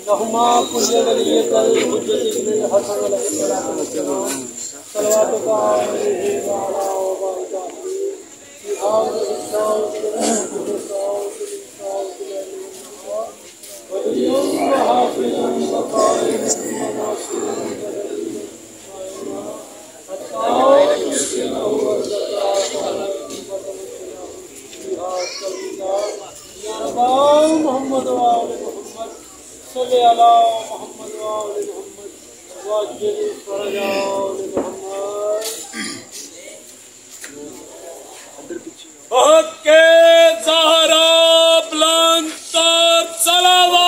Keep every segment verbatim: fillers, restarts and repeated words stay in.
लहुमा कुल्ले वलियतल हुज्जत इब्न हसन अलैहिस्सलाम सलवातु अलैहि व अला व बरकातहू बिहार इस्लाम वलियुम व हाफिजुम व कारिम व नासिरुम मोहम्मद वाले मोहम्मद सल्ले अला मोहम्मद वाले मोहम्मद वाजिल फरजाल मोहम्मद के ज़हरा बुलंद तर सलावत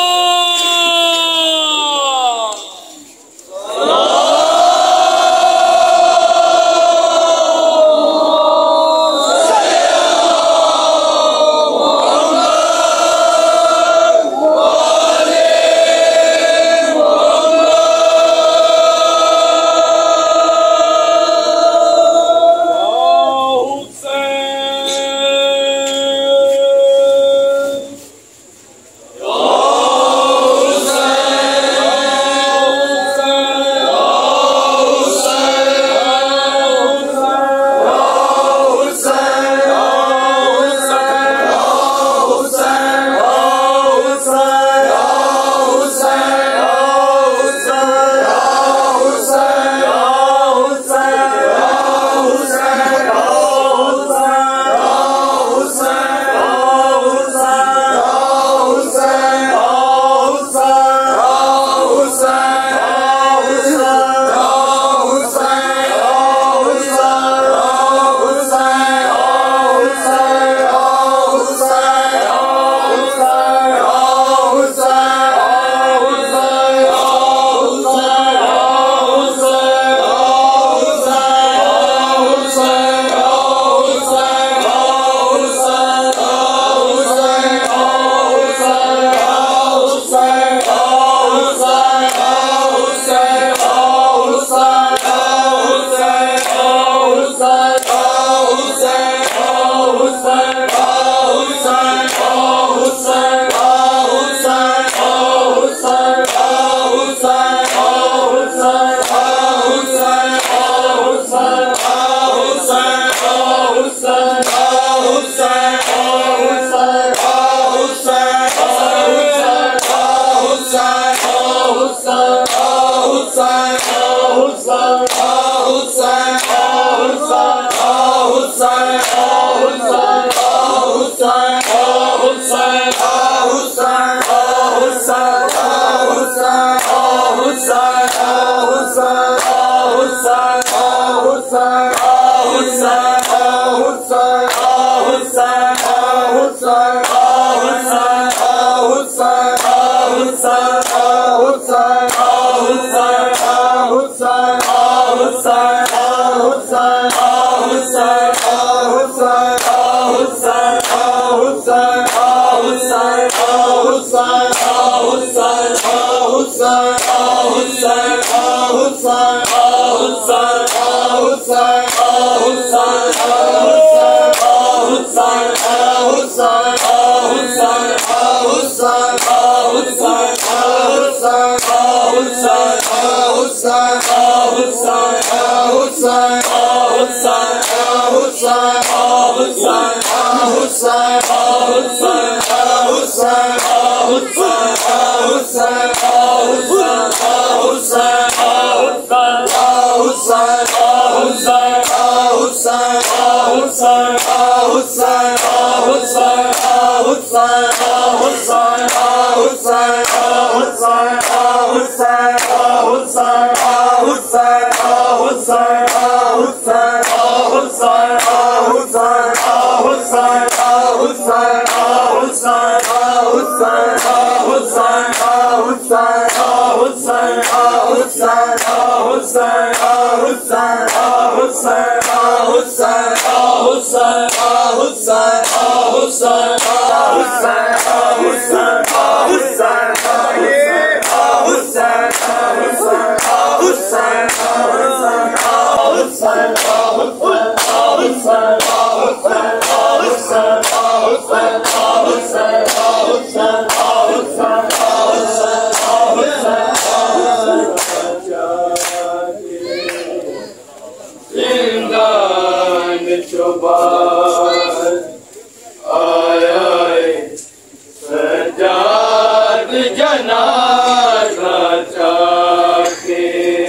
जिंदान चुबार आया सजाद जनाजा चाके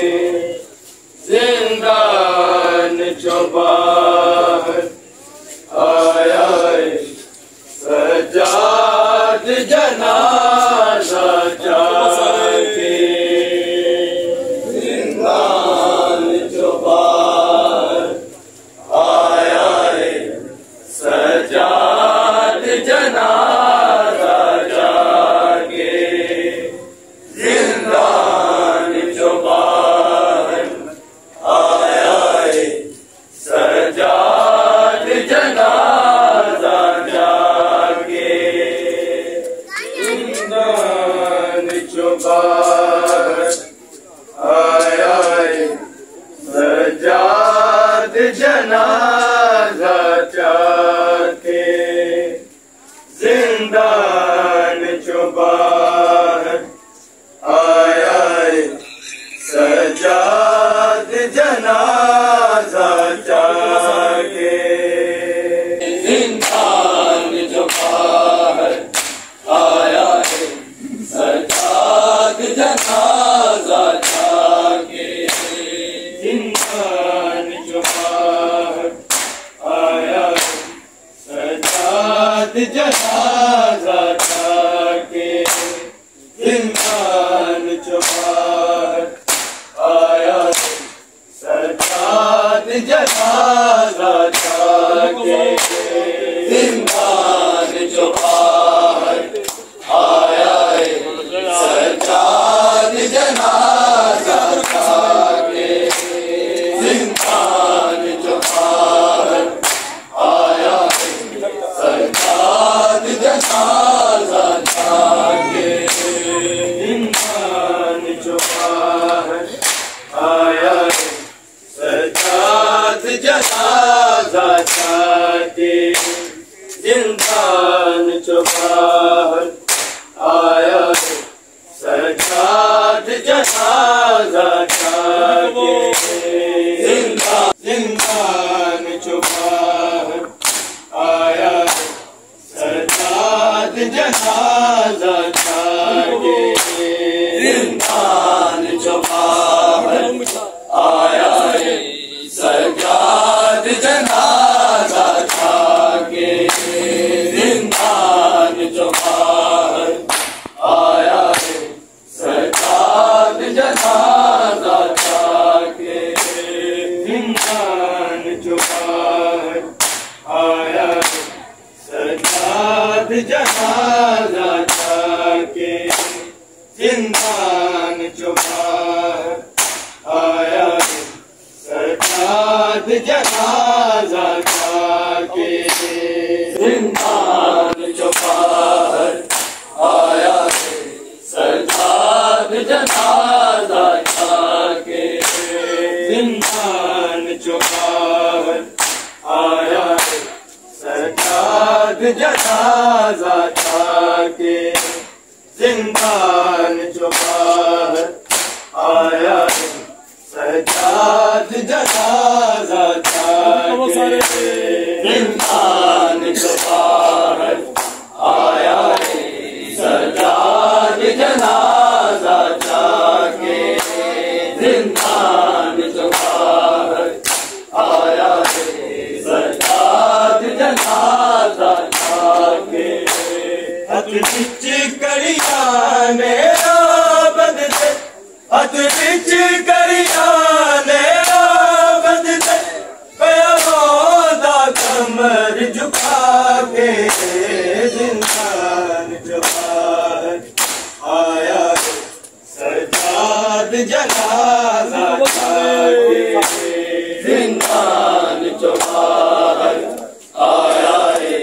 जिंदान चुबार आया सजाद जनाजा चाके जिंदान चुबार आया सजाद जनाजा जाके जिंदान चुबार आया सजाद जनाजा जाके जिंदान चुबार आया सजाद जनाजा चाके जिंदान चुबार आया सजाद जनाजा चाके जिंदान चुबार आया सजाद जनाजा चाके जिंदान चुबार आया सजाद जनाजा चाके जिंदान चुबार आया सजाद जनाजा चाके जिंदान चुबार आया सजाद जनाजा चाके जिंदान चुबार आया सजाद जनाजा चाके जिंदान चुबार आया सजाद जनाजा चाके जिंदान चुबार आया सजाद जनाजा चाके जिंदान जिंदान चुबार आया सजाद जनाजा चाके जिंदान चुबार आया सजाद जनाजा चाके जिंदान चुबार आया सजाद जनाजा चाके जिंदान चुबार आया सजाद जनाजा चाके जिंदान चुबार आया सजाद जनाजा चाके जिंदान चुबार आया सजाद जनाजा चाके जिंदान चुबार आया सजाद जनाजा चाके जिंदान चुबार आया सजाद जनाजा चाके जिंदान चुबार आया सजाद जनाजा चाके जिंदान चुबार आया सजाद जनाजा चाके हथ बिच कड़िया ने बदते हथ बिच कड़िया ने बदते पैरों कमर झुका के जिंदान चुबार आया सजाद जनाजा चाके जिंदान चुबार आया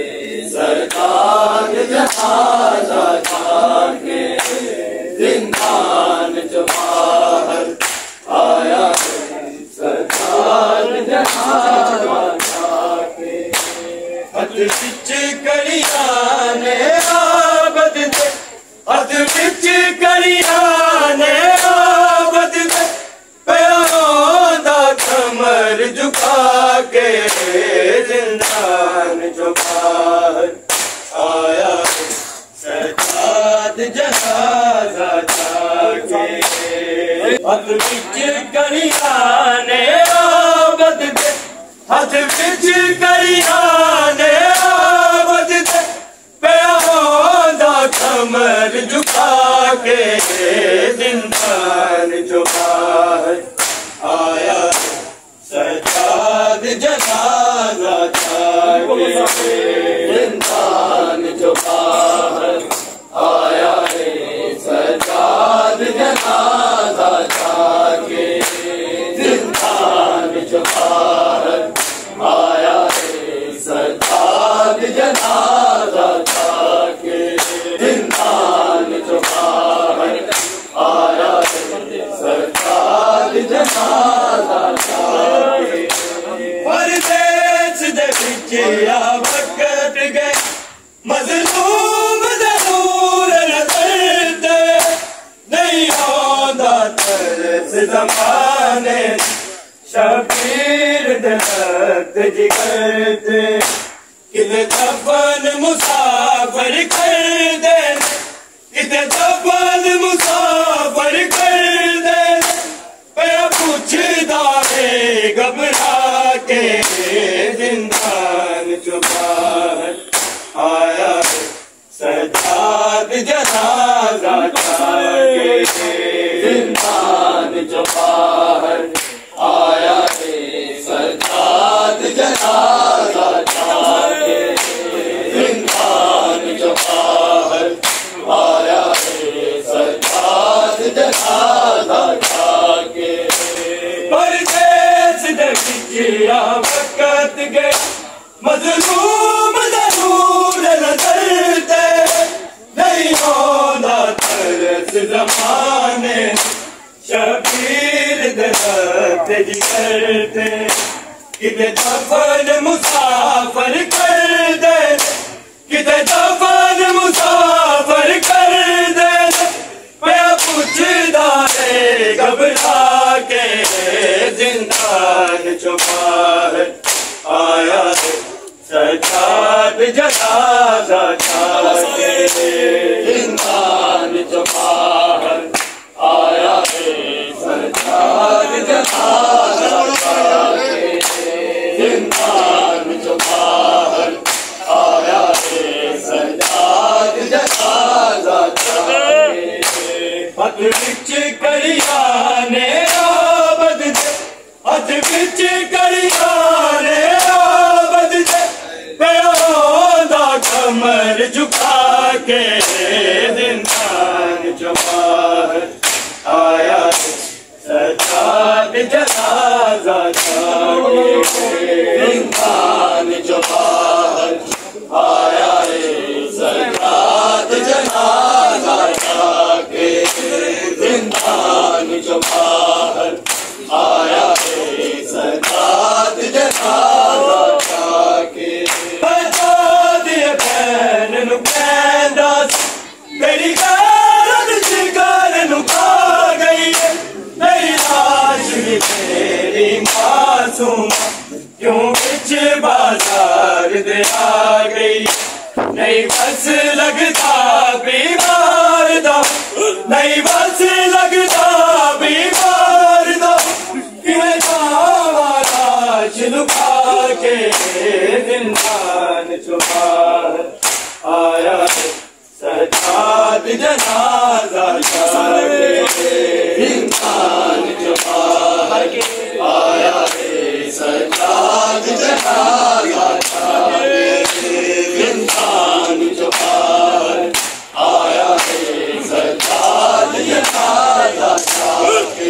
सजाद जनाजा चाके जिंदान चुबार आया सजाद जनाजा चाके हथ बिच कड़िया ने बदते हथ बिच कड़िया ने बदते पैरों दा कमर झुका जिंदान जो बाहर आया सजाद जनाजा जाके हथ विच कड़िया ने आबद दे हथ विच कड़िया ने आबद दे पिया होंदा कमर झुका के जिंदान जो बाहर आया सजाद जनाजा जाके जिंदान जो बाहर आया है सजाद जनाजा जाके जिंदान जो बाहर आया है सजाद जनाजा जाके जिंदान जो बाहर आया है सजाद जनाजा जाके परदेस दे विच आ वक्त गए मजलूम जरूर नजर दे नहीं आंदा तरस ज़माने शबीर दर्द जिगर दे किते दफन मुसाफर कर दे किते दफन मुसाफर कर दे पिया पूछदा है घबरा के जिंदान जो बाहर आया है सजाद जनाजा जाके जिंदान जो बाहर आया है सजाद जनाजा जाके जिंदान जो बाहर आया है सजाद जनाजा जाके परदेस दे विच आ वक्त गए मजलूम जरूर नजर दे नहीं आंदा तरस ज़माने शबीर दर्द जिगर दे किते दफन मुसाफर कर दे किते दफन मुसाफर कर दे पिया पूछदा है घबरा के जिंदान जो बाहर आया है सजाद जनाजा जाके जिंदान जो बाहर आया है सजाद जनाजा जाके जिंदान जो बाहर आया है सजाद जनाजा जाके हथ विच कड़िया ने आबद दे हथ विच कड़िया ने आबद दे पिया होंदा कमर झुका के जिंदान जो बाहर आया है सजाद जनाजा जाके जिंदान जो बाहर आया है सजाद जनाजा जाके जिंदान जो बाहर आया है सजाद जनाजा जाके सजाद बहन नु कहंदा तेरी गैरत जिगर नु खा गई तेरी लाश भी तेरी मासूम क्यों बिच बाजार दे आ गई नहीं बस लगता बीमार दा नहीं बस लगता बीमार दा किवें जावा लाश लुका के जिंदान जो बाहर आया है सजाद जनाजा जाके जिंदान जो बाहर आया है सजाद जनाजा जाके जिंदान जो बाहर आया है सजाद जनाजा जाके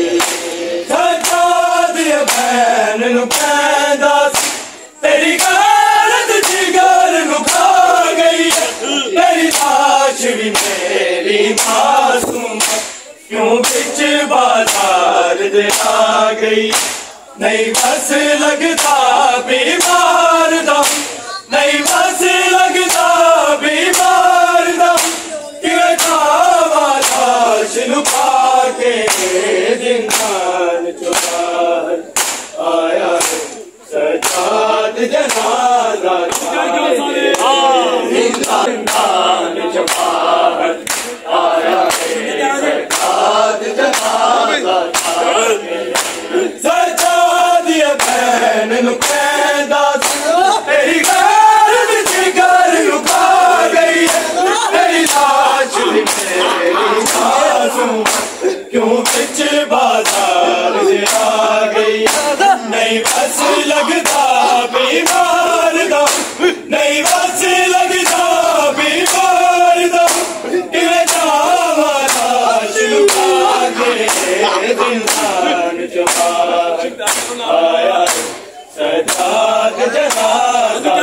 सजाद बहन नु कहंदा तेरी गैरत जिगर नु खा गई तेरी लाश भी मेरी मासूम क्यों बिच बाजार दे आ गई नहीं बस लगता बीमार दा नहीं बस लगता बीमार दा किवें जावा लाश लुका के जिंदान जो बाहर आया है सजाद सजाद जनाजा जिंदान जवाहर आया सजाद जनाजा सजाद बहन नुकैदा तेरी गारद जिगर लुका गई तेरी लाश मेरी मासूम क्यों बिच बाजार से आ गई नहीं बस लगता बीमार दो नहीं बस लगता बीमार दो कि जावा लाश लुका के जिंदान जवाहर आया सजाद जनाजा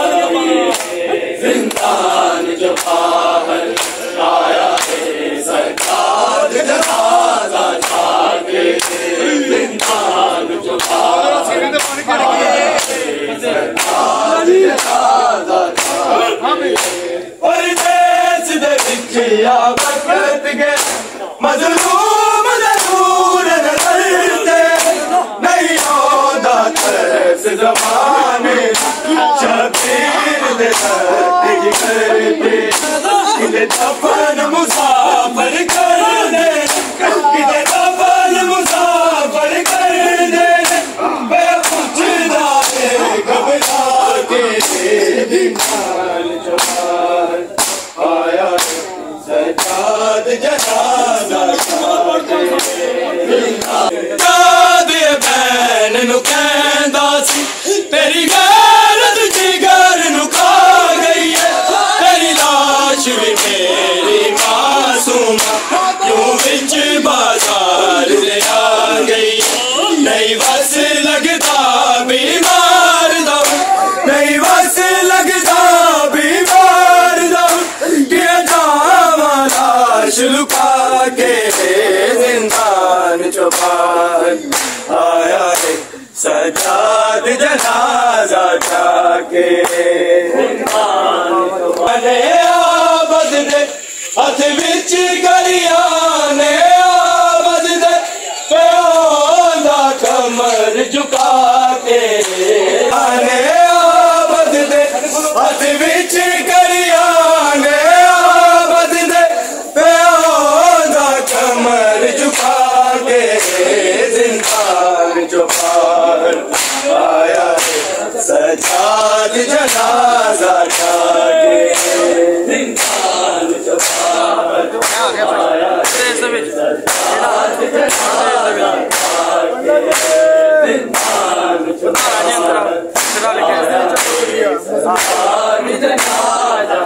जिंदान जवाहर आया सजाद जनाजा जाके जिंदान जवाहर और देश दे विच आ वक्त गए मजलूम जरूर नजर दे नहीं होदा तरस ज़माने शबीर दे दर्द करते किते दफन मुसाफिर कर दे किते दफन मुसाफिर कर दे मैं पूछदा है घबरा के जिंदान जवाहर आया सजाद जनाजा सजाद बहन नु कहंदा सी तेरी गैरत जिगर नु खा गई है तेरी लाश भी मेरी मासूम क्यों बिच बाजार ले आ गई नहीं बस लगता बीमार दो नहीं बस लगता बीमार दो कि जावा लाश लुका के जिंदान जवाहर आया है सजाद जनाजा जाके अने आबद दे हथ विच गरियाने आबद दे प्योदा कमर झुका के अने आबद दे हथ विच गरियाने आबद दे प्योदा कमर झुका के जिंदान जवाहर आया सजाद जनाजा जाके जिंदान जवाहर आया सजाद जनाजा जाके जिंदान जवाहर सजाद जनाजा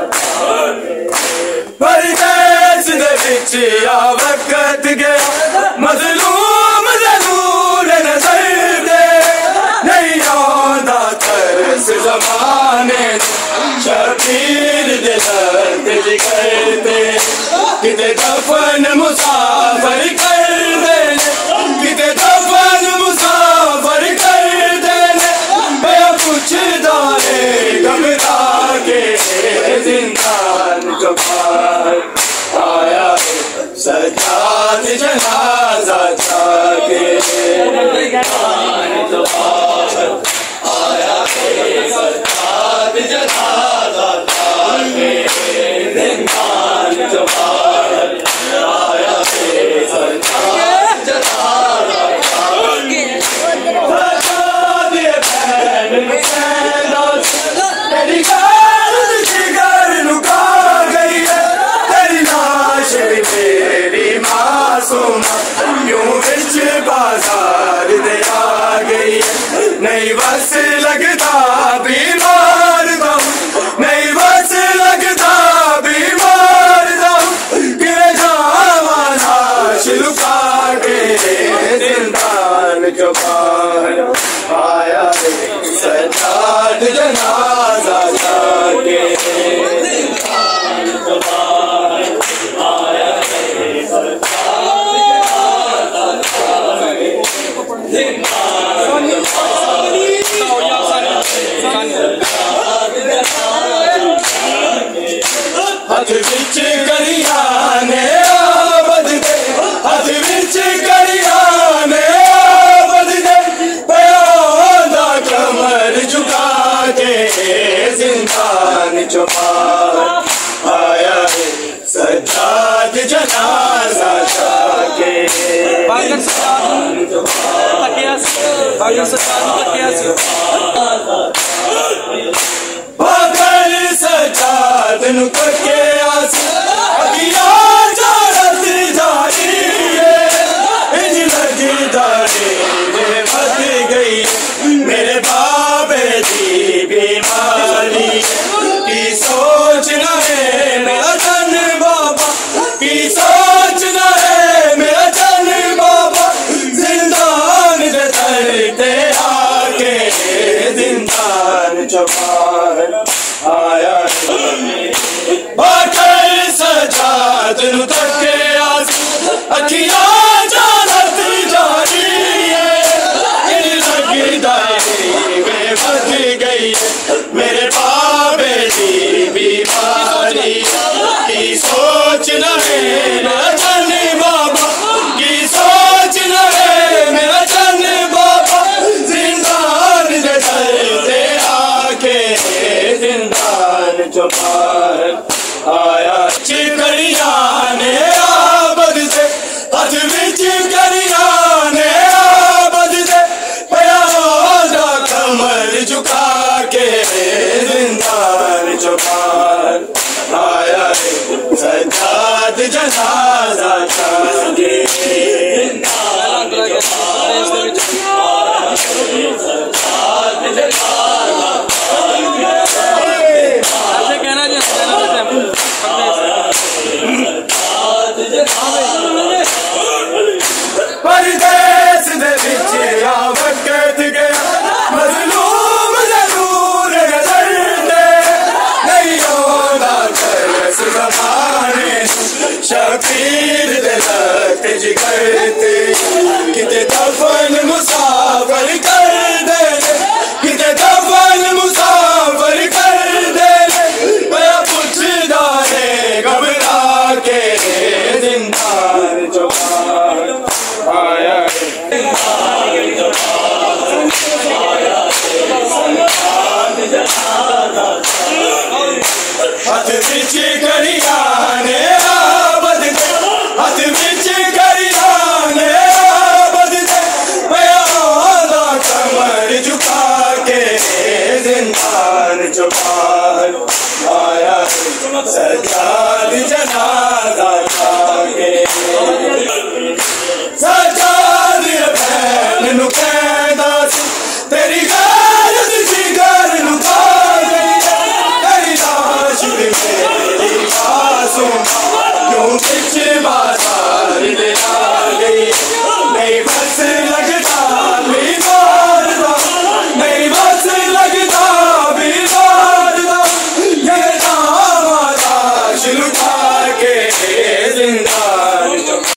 परदेस दे विच आ वक्त गया मजलूम जरूर नजर दे नहीं आंदा तरस ज़माने शबीर दे दर्द करते किते दफन मुसाफिर कर दे किते दफन मुसाफिर कर दे मैं पूछदा है घबरा के जिंदान जवाहर आया सजाद जनाजा जाके जिंदान जवाहर आया सजाद जनाजा जाके जिंदान जवाहर आया सजाद जनाजा जाके सजाद बहन कहंदा तेरी गारद जिगर लुका गई है तेरी लाश भी मेरी मासूम क्यों बिच बाजार दे आ गई नहीं बस लगता बीमार दो नहीं बस लगता बीमार दो कि जावा लाश लुका के जिंदान जवाहर आया सजाद जनाजा जाके जिंदान जवाहर आया हथ विच गरियाने आबद दे हथ विच गरियाने आबद दे प्योदा कमर झुका पागल सजाद नु करके आस अगिया जारत जारी इंज लगदा रे बद गई मेरे बाबे दी बीमारी की सोच न है मेरा जन बाबा की सोच न है मेरा जन बाबा जिंदान दे दरते आके जिंदान चौपार आया बाकर सजाद नु तके आस अखिया जारत जारी लगदा वे बद गई मेरे बाबे दी बीमारी की सोच न है मेरा जन बाबा की सोच न है मेरा जन बाबा जिंदान दे दरते आके जिंदान चौपार आया चिकड़िया ने आबद से हथ विच करिया ने आबद से प्यादा कमर झुका के जिंदान चौपार आया सजाद जनाजा जागे जिंदान चौपार परदेस दे विच आ वक्त गया मजलूम जरूर नजर दे नहीं होना तरस ज़माने शबीर दे लग जिगर ते किते दफन मुसाफर कर दे किते दफन मुसाफर कर दे मैं पुछदा है घबरा के जिंदान चौपार आया हथ बिच करिया ने आबद दे हथ बिच करिया ने आबद दे प्यादा कमर झुका के जिंदान चौपार आया सजाद जनाजा जागे